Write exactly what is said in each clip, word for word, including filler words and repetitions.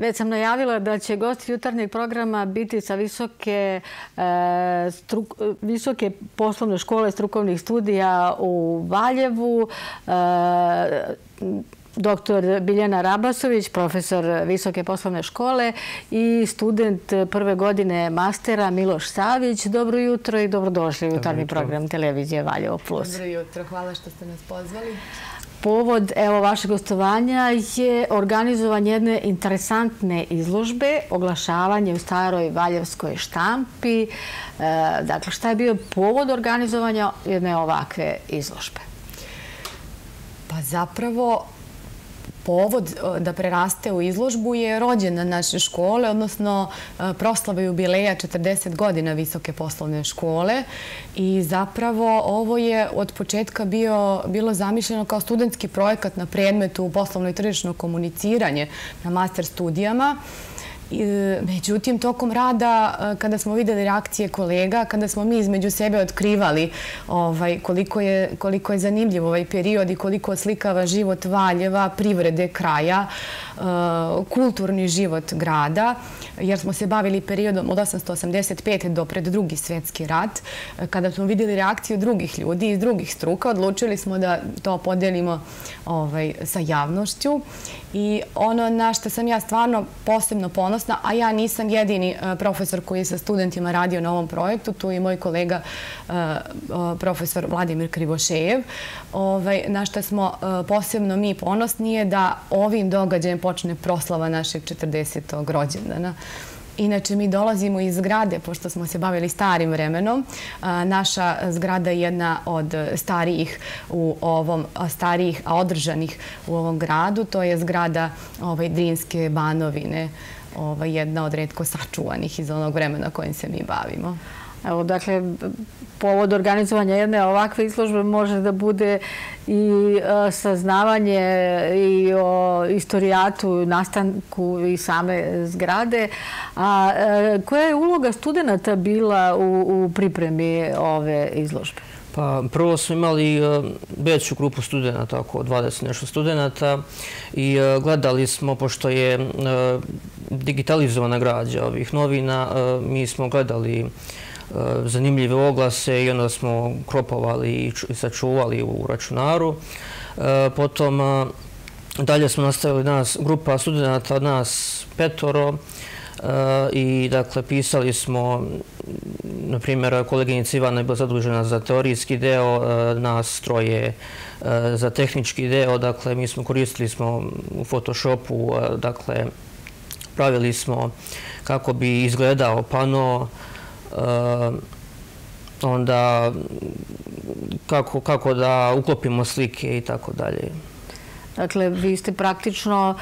Već sam najavila da će gosti jutarnjeg programa biti sa visoke, e, struk, visoke poslovne škole strukovnih studija u Valjevu. E, doktor Biljana Rabasović, profesor Visoke poslovne škole i student prve godine mastera Miloš Savić. Dobro jutro i dobrodošli u jutarnji program televizije Valjevo plus. Dobro jutro, hvala što ste nas pozvali. Povod evo vašeg gostovanja je organizovanje jedne interesantne izložbe, oglašavanje u staroj valjevskoj štampi. E, dakle, šta je bio povod organizovanja jedne ovakve izložbe? Pa zapravo povod da preraste u izložbu je rođendan naše škole, odnosno proslava jubileja četrdeset godina Visoke poslovne škole. I zapravo ovo je od početka bio, bilo zamišljeno kao studentski projekat na predmetu poslovno i tržišno komuniciranje na master studijama. Međutim, tokom rada, kada smo vidjeli reakcije kolega, kada smo mi između sebe otkrivali ovaj, koliko je, koliko je zanimljiv ovaj period i koliko oslikava život Valjeva, privrede kraja, kulturni život grada, jer smo se bavili periodom od osamsto osamdeset pete do pred Drugi svjetski rat. Kada smo vidjeli reakciju drugih ljudi iz drugih struka, odlučili smo da to podelimo ovaj, sa javnošću. I ono na što sam ja stvarno posebno ponosna, a ja nisam jedini profesor koji je sa studentima radio na ovom projektu, tu je moj kolega profesor Vladimir Krivošejev, ovaj, na što smo posebno mi ponosni je da ovim događajem počne proslava našeg četrdesetog rođendana. Inače, mi dolazimo iz zgrade, pošto smo se bavili starim vremenom. Naša zgrada je jedna od starijih, u ovom, starijih a održanih u ovom gradu. To je zgrada ovaj, Drinske banovine, ovaj, jedna od retko sačuvanih iz onog vremena kojim se mi bavimo. Evo, dakle, povod organizovanja jedne ovakve izložbe može da bude i saznavanje i o istorijatu, nastanku i same zgrade. A koja je uloga studenata bila u, u pripremi ove izložbe? Pa, prvo smo imali veću grupu studenta, oko dvadeset nešto studenta, i gledali smo, pošto je digitalizovana građa ovih novina, mi smo gledali zanimljive oglase i onda smo kropovali i sačuvali u računaru. Potom dalje smo nastavili nas, grupa studenta od nas petoro, i dakle pisali smo, na primjer, koleginica Ivana je bila zadužena za teorijski deo, nas troje za tehnički deo, dakle mi smo koristili smo u Photoshopu, dakle pravili smo kako bi izgledao pano, onda kako, kako da uklopimo slike i tako dalje. Dakle, vi ste praktično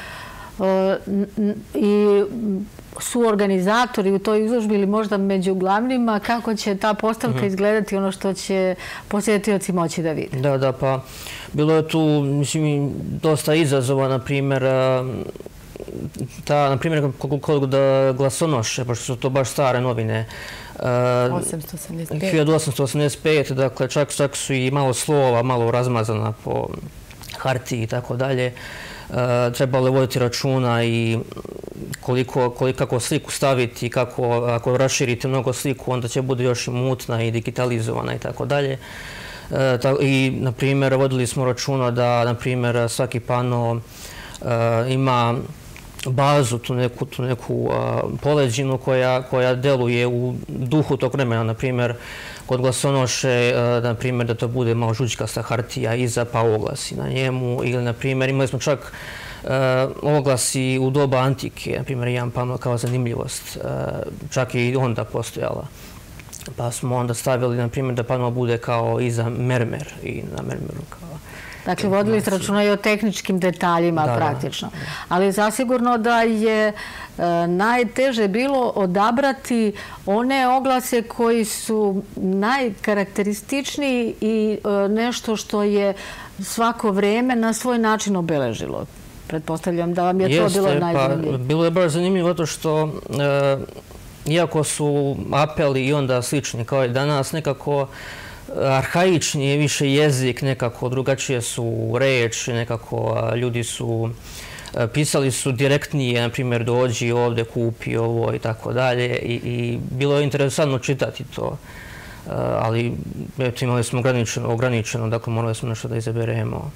i suorganizatori u toj izložbi ili možda među glavnima, kako će ta postavka izgledati, ono što će posjetioci moći da vide? Da, da, pa bilo je tu, mislim, dosta izazova, na primjer, ta, na primjer, kod glasonoše, pošto su to baš stare novine, hiljadu osamsto osamdeset pete, dakle, čak, čak su i malo slova, malo razmazana po hartiji i tako dalje. Trebalo je voditi računa i koliko, koliko, kako sliku staviti, kako, ako raširite mnogo sliku, onda će bude još i mutna i digitalizovana i tako dalje. I, na primjer, vodili smo računa da, na primjer, svaki pano ima bazu, tu neku, tu neku poleđinu koja, koja deluje u duhu tog vremena. Na primjer, kod glasonoše, na primjer, da to bude malo žućkasta hartija iza, pa oglasi na njemu. Ili, na primjer, imali smo čak oglasi u doba antike, na primjer, jedan pano kao zanimljivost, čak i onda postojala. Pa smo onda stavili, na primjer, da pano bude kao iza mermer i na mermeru kao... Dakle, vodili ste računa i o tehničkim detaljima praktično. Ali zasigurno da je najteže bilo odabrati one oglase koji su najkarakterističniji i nešto što je svako vreme na svoj način obeležilo. Pretpostavljam da vam je to bilo najzanimljivije. Bilo je baš zanimljivo zato što, iako su apeli i onda slični kao i danas, nekako arhaični je više jezik, nekako drugačije su reči, nekako ljudi su pisali su direktnije, na primjer, dođi ovdje, kupi ovo i tako dalje. I bilo je interesantno čitati to. Ali imali smo ograničeno, dakle morali smo nešto da izaberemo.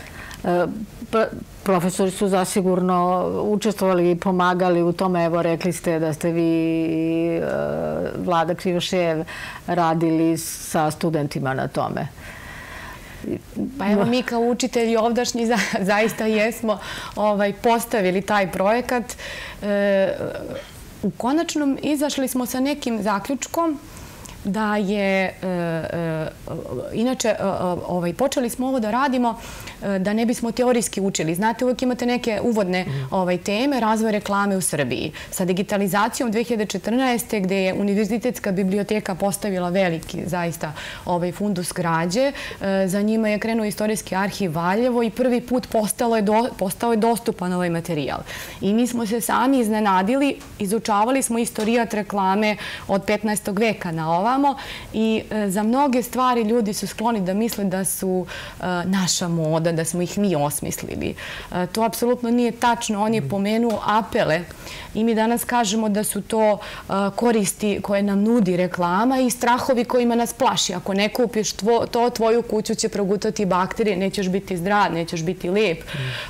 Profesori su zasigurno učestvovali i pomagali u tome. Evo, rekli ste da ste vi, Vlada Krivošev, radili sa studentima na tome. Pa evo, mi kao učitelji ovdašnji zaista jesmo postavili taj projekat. U konačnom izašli smo sa nekim zaključkom da je, inače, počeli smo ovo da radimo da ne bismo teorijski učili. Znate, uvijek imate neke uvodne teme, razvoj reklame u Srbiji. Sa digitalizacijom dve hiljade četrnaeste. gde je Univerzitetska biblioteka postavila veliki, zaista, fundus građe, za njima je krenuo Istorijski arhiv Valjevo i prvi put postao je dostupan ovaj materijal. I mi smo se sami iznenadili, izučavali smo istorijat reklame od petnaestog veka na ovamo i za mnoge stvari ljudi su skloni da misle da su naša moda, da smo ih mi osmislili. To apsolutno nije tačno. On je pomenuo apele i mi danas kažemo da su to koristi koje nam nudi reklama i strahovi kojima nas plaši. Ako ne kupiš to, tvoju kuću će progutati bakterije, nećeš biti zdrav, nećeš biti lijep,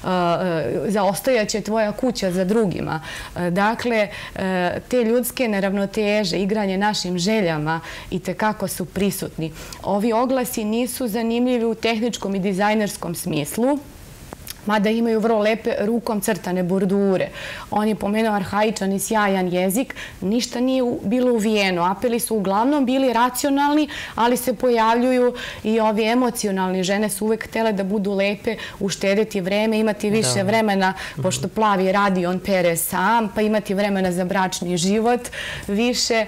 zaostajaće tvoja kuća za drugima. Dakle, te ljudske neravnoteže, igranje našim željama i tekako su prisutni. Ovi oglasi nisu zanimljivi u tehničkom i dizajnerskom smislu, mada imaju vrlo lepe rukom crtane bordure. On je pomenuo arhaičan i sjajan jezik. Ništa nije bilo uvijeno. Apeli su uglavnom bili racionalni, ali se pojavljuju i ovi emocionalni. Žene su uvek htjele da budu lepe, uštedeti vreme, imati više vremena, pošto plavi radi, on pere sam, pa imati vremena za bračni život više.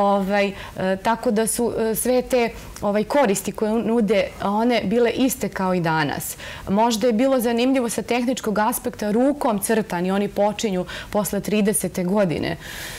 Tako da su sve te koristi koje nude one bile iste kao i danas. Možda je bilo zanimljivo sa tehničkog aspekta rukom crtani. Oni počinju posle tridesete godine.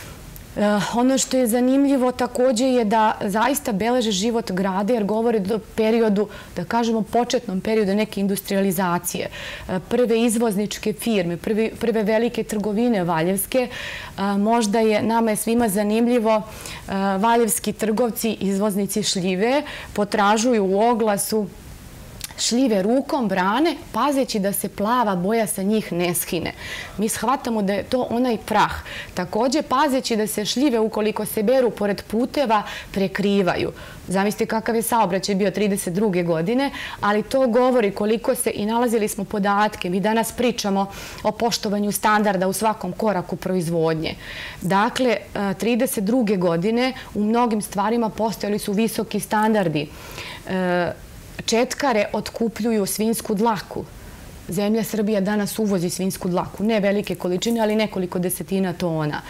Ono što je zanimljivo također je da zaista beleže život grada jer govore o periodu, da kažemo početnom periodu neke industrializacije. Prve izvozničke firme, prve velike trgovine valjevske. Možda je nama je svima zanimljivo, valjevski trgovci, izvoznici šljive potražuju u oglasu šljive rukom brane, pazeći da se plava boja sa njih ne skine. Mi shvatamo da je to onaj prah. Također, pazeći da se šljive, ukoliko se beru pored puteva, prekrivaju. Zamislite kakav je saobraćaj bio trideset druge godine, ali to govori koliko se, i nalazili smo podatke, mi danas pričamo o poštovanju standarda u svakom koraku proizvodnje. Dakle, trideset druge godine u mnogim stvarima postojali su visoki standardi. Četkare otkupljuju svinjsku dlaku. Zemlja Srbija danas uvozi svinjsku dlaku. Ne velike količine, ali nekoliko desetina tona.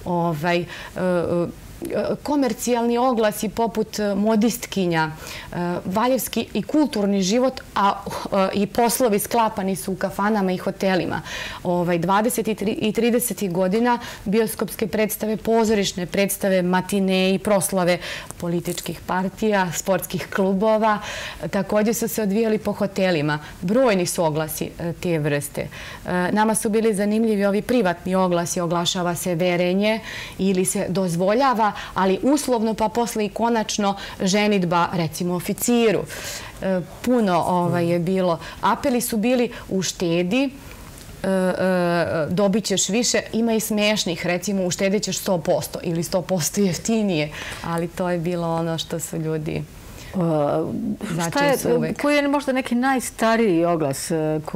Komercijalni oglasi poput modistkinja, valjevski i kulturni život, a i poslovi sklapani su u kafanama i hotelima. dvadesetih i tridesetih godina bioskopske predstave, pozorišne predstave, matine i proslave političkih partija, sportskih klubova, također su se odvijali po hotelima. Brojni su oglasi te vrste. Nama su bili zanimljivi ovi privatni oglasi, oglašava se verenje ili se dozvoljava, ali uslovno pa posle i konačno ženidba, recimo, oficiru. Puno je bilo. Apeli su bili uštedi, dobit ćeš više. Ima i smešnih, recimo, uštedit ćeš sto posto ili sto posto jeftinije, ali to je bilo ono što su ljudi... Koji je možda neki najstariji oglas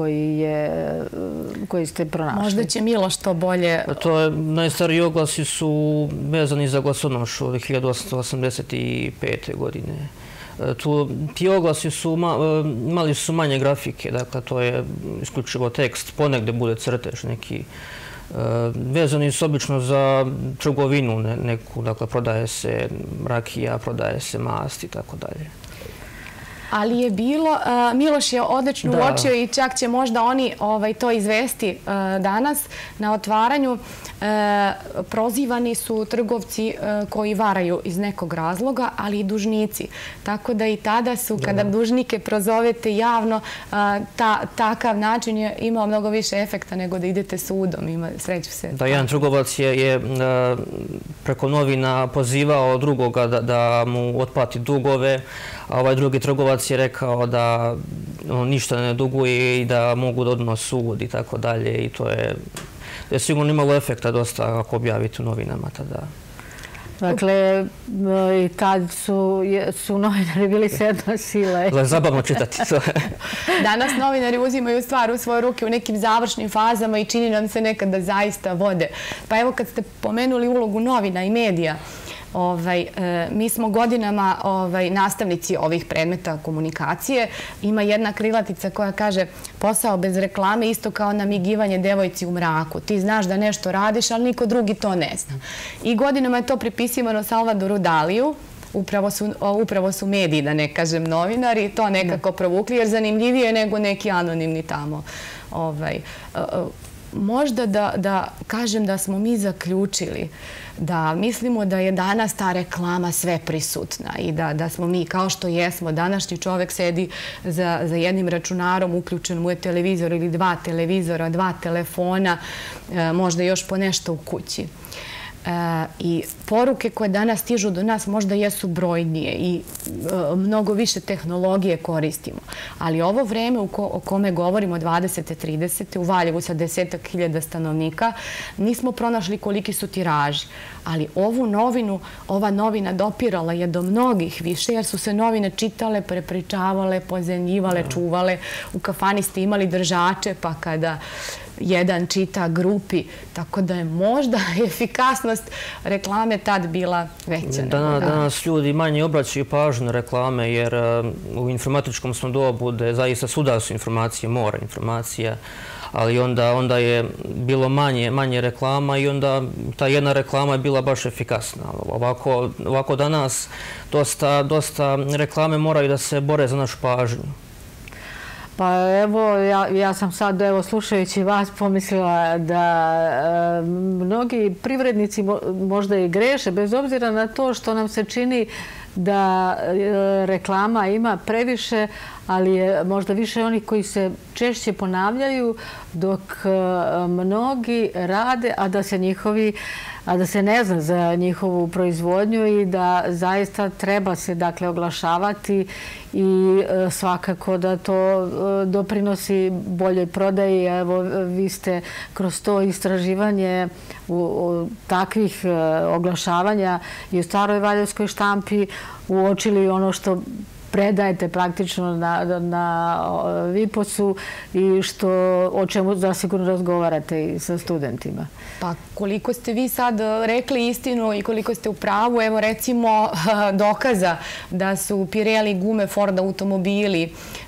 koji ste pronašli? Možda će Miloš to bolje... Najstariji oglasi su vezani za glasonošu od hiljadu osamsto osamdeset pete. godine. Ti oglasi imali su manje grafike, dakle to je isključivo tekst, ponegde bude crtež neki. Vezani su obično za trgovinu neku, dakle prodaje se rakija, prodaje se mast i tako dalje. ali je bilo, Miloš je odlično uočio i čak će možda oni to izvesti danas na otvaranju. Prozivani su trgovci koji varaju iz nekog razloga, ali i dužnici. Tako da i tada su, kada dužnike prozovete javno, takav način je imao mnogo više efekta nego da idete sudom. Sreću se. Da, jedan trgovac je preko novina pozivao drugoga da mu otplati dugove, a ovaj drugi trgovac je rekao da on ništa ne duguje i da mogu da odno sud i tako dalje. I to je sigurno imalo efekta dosta ako objavite u novinama tada. Dakle, i tad su novinari bili sve jedno sile. Zabavno čitati to. Danas novinari uzimaju stvar u svoje ruke u nekim završnim fazama i čini nam se nekad da zaista vode. Pa evo kad ste pomenuli ulogu novina i medija, mi smo godinama nastavnici ovih predmeta komunikacije. Ima jedna krilatica koja kaže posao bez reklame isto kao namigivanje devojci u mraku. Ti znaš da nešto radiš, ali niko drugi to ne zna. I godinama je to pripisivano Salvadoru Daliju. Upravo su mediji, da ne kažem novinari, to nekako provukli, jer zanimljivije je nego neki anonimni tamo. Možda da kažem da smo mi zaključili da mislimo da je danas ta reklama sve prisutna i da smo mi, kao što jesmo, današnji čovek sedi za jednim računarom, uključen mu je televizor ili dva televizora, dva telefona, možda još po nešto u kući. I poruke koje danas stižu do nas možda jesu brojnije i mnogo više tehnologije koristimo. Ali ovo vreme o kome govorimo, dvadesete, tridesete, u Valjevu sa desetak hiljada stanovnika, nismo pronašli koliki su tiraži. Ali ovu novinu, ova novina dopirala je do mnogih više, jer su se novine čitale, prepričavale, pozemljivale, čuvale. U kafani ste imali držače, pa kada jedan čita grupi, tako da je možda efikasnost reklame tad bila veća. Danas ljudi manje obraćaju pažnju na reklame, jer u informatičkom smo dobu da zaista svuda su informacije, mora informacija, ali onda je bilo manje reklama i onda ta jedna reklama je bila baš efikasna. Ovako danas dosta reklame moraju da se bore za našu pažnju. Pa evo, ja sam sad, evo, slušajući vas, pomislila da mnogi privrednici možda i greše, bez obzira na to što nam se čini da reklama ima previše, ali je možda više onih koji se češće ponavljaju, dok mnogi rade, a da se njihovi a da se ne zna za njihovu proizvodnju i da zaista treba se oglašavati i svakako da to doprinosi boljoj prodaji. Evo, vi ste kroz to istraživanje takvih oglašavanja i u staroj valjevskoj štampi uočili ono što predajete praktično na Viposu i o čemu zasigurno razgovarate i sa studentima. Pa koliko ste vi sad rekli istinu i koliko ste u pravu, evo recimo dokaza da su Pirelli gume, Ford automobili,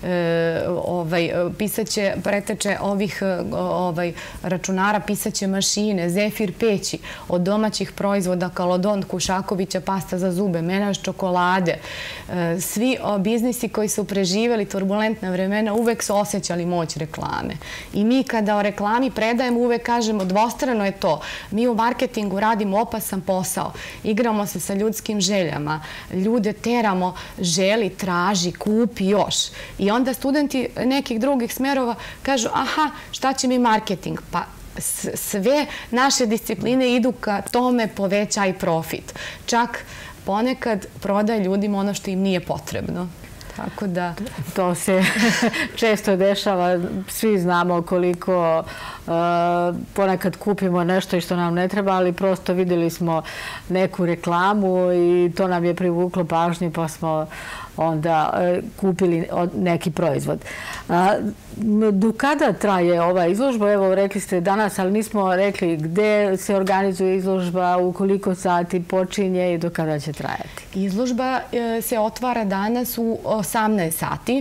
pisaće, preteče ovih računara, pisaće mašine, Zefir peći, od domaćih proizvoda Kalodon, Kušakovića, pasta za zube, Menaž čokolade. Svi biznisi koji su preživjeli turbulentna vremena uvek su osjećali moć reklame. I mi kada o reklami predajemo uvek kažemo dvostrano je to. Mi u marketingu radimo opasan posao. Igramo se sa ljudskim željama. Ljude teramo, želi, traži, kupi još. I onda studenti nekih drugih smerova kažu aha, šta će mi marketing? Pa sve naše discipline idu ka tome povećaj profit. Čak ponekad prodaj ljudima ono što im nije potrebno. Tako da... To se često dešava. Svi znamo koliko ponekad kupimo nešto što nam ne treba, ali prosto vidjeli smo neku reklamu i to nam je privuklo pažnju pa smo onda kupili neki proizvod. Do kada traje ova izložba? Evo, rekli ste danas, ali nismo rekli gde se organizuje izložba, u koliko sati počinje i do kada će trajati. Izložba se otvara danas u osamnaest sati.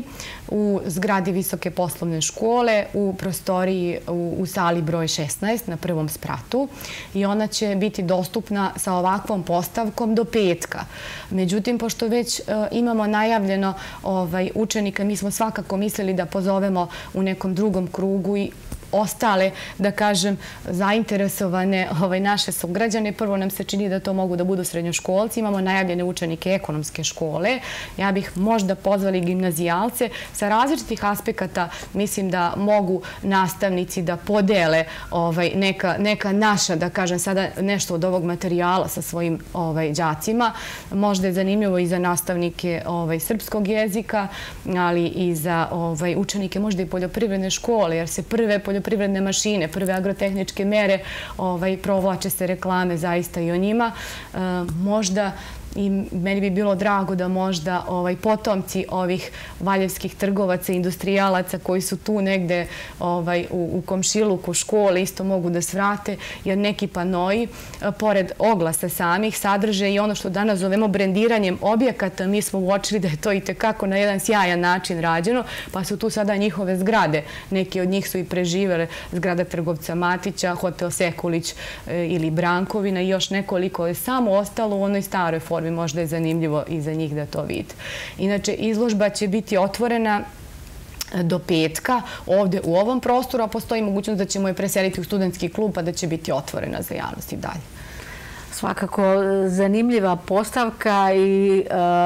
u zgradi Visoke poslovne škole u prostoriji u sali broj šesnaest na prvom spratu i ona će biti dostupna sa ovakvom postavkom do petka. Međutim, pošto već imamo najavljeno učenika, mi smo svakako mislili da pozovemo u nekom drugom krugu i ostale, da kažem, zainteresovane naše sugrađane. Prvo nam se čini da to mogu da budu srednjoškolci. Imamo najavljene učenike ekonomske škole. Ja bih možda pozvali gimnazijalce. Sa različitih aspekata mislim da mogu nastavnici da podele neka naša, da kažem sada nešto od ovog materijala sa svojim đacima. Možda je zanimljivo i za nastavnike srpskog jezika, ali i za učenike možda i poljoprivredne škole, jer se prve poljoprivredne mašine, prve agrotehničke mere, provlače se reklame zaista i o njima. Možda i meni bi bilo drago da možda potomci ovih valjevskih trgovaca i industrijalaca koji su tu negde u komšiluku škole isto mogu da svrate, jer neki panoji, pored oglasa samih, sadrže i ono što danas zovemo brendiranjem objekata. Mi smo uočili da je to i tekako na jedan sjajan način rađeno, pa su tu sada njihove zgrade. Neki od njih su i preživele, zgrada trgovca Matića, hotel Sekulić ili Brankovina i još nekoliko je samo ostalo u onoj staroj formi. Možda je zanimljivo i za njih da to vide. Inače, izložba će biti otvorena do petka ovdje u ovom prostoru, a postoji mogućnost da ćemo je preseliti u studentski klub, pa da će biti otvorena za javnost i dalje. Svakako zanimljiva postavka i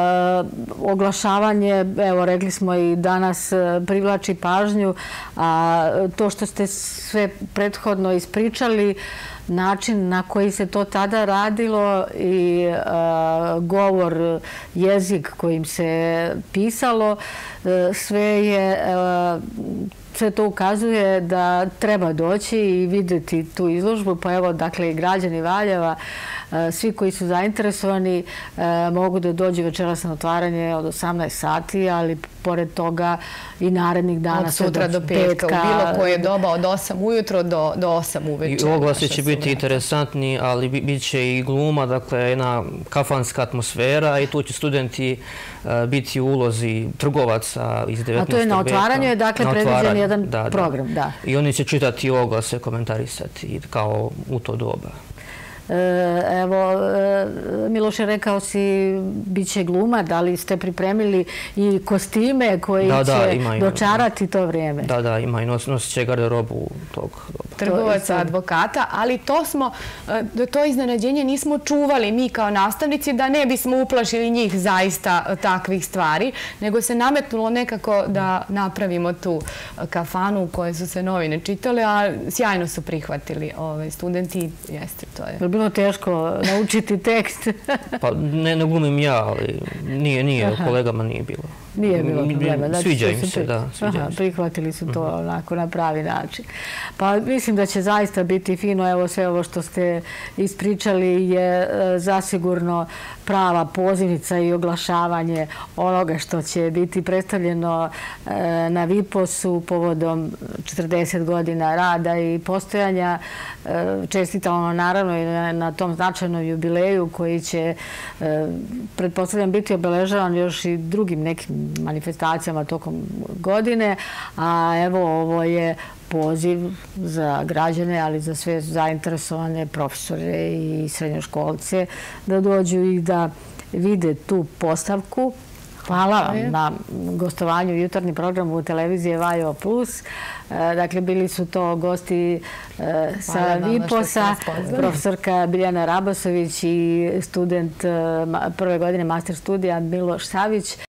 oglašavanje, evo rekli smo i danas, privlači pažnju, a to što ste sve prethodno ispričali, način na koji se to tada radilo i govor, jezik kojim se pisalo, sve je... Sve to ukazuje da treba doći i vidjeti tu izložbu. Pa evo, dakle, i građani Valjeva, svi koji su zainteresovani mogu da dođu večeras na otvaranje od osamnaest sati, ali pored toga i narednih dana. Od sutra do petka, u bilo koje doba, od osam ujutro do osam uveče. I oglasi će biti interesantni, ali bit će i gluma, dakle, jedna kafanska atmosfera i tu će studenti biti u ulozi trgovaca iz devetnaestog veka. A to je na otvaranju, je dakle predviđen jedan program, da. I oni će čitati oglase, komentarisati kao u to doba. Evo, Miloše, rekao si, bit će gluma, da li ste pripremili i kostime koji će dočarati to vrijeme? Da, da, ima i nosit će garderobu tog doba. Trgovaca, advokata, ali to smo, to iznenađenje nismo čuvali mi kao nastavnici da ne bismo uplašili njih zaista takvih stvari, nego se nametnulo nekako da napravimo tu kafanu u kojoj su se novine čitale, a sjajno su prihvatili studenti. Jeste, to je. Je li bilo teško naučiti tekst? Pa ne glumim ja, ali nije, kolegama nije bilo. Nije bilo problema. Sviđa im se, da. Prihvatili su to onako na pravi način. Pa mislim da će zaista biti fino. Evo sve ovo što ste ispričali je zasigurno prava pozivnica i oglašavanje onoga što će biti predstavljeno na Viposu povodom četrdeset godina rada i postojanja. Čestitamo naravno i na tom značajnom jubileju koji će, pretpostavljam, biti obeležavan još i drugim nekim manifestacijama tokom godine, a evo ovo je poziv za građane, ali za sve zainteresovane profesore i srednjoškolce da dođu i da vide tu postavku. Hvala vam na gostovanju u jutarnjem programu televizije Valjevo plus. Dakle, bili su to gosti sa Viposa, profesorka Biljana Rabasović i student prve godine master studija Miloš Savić.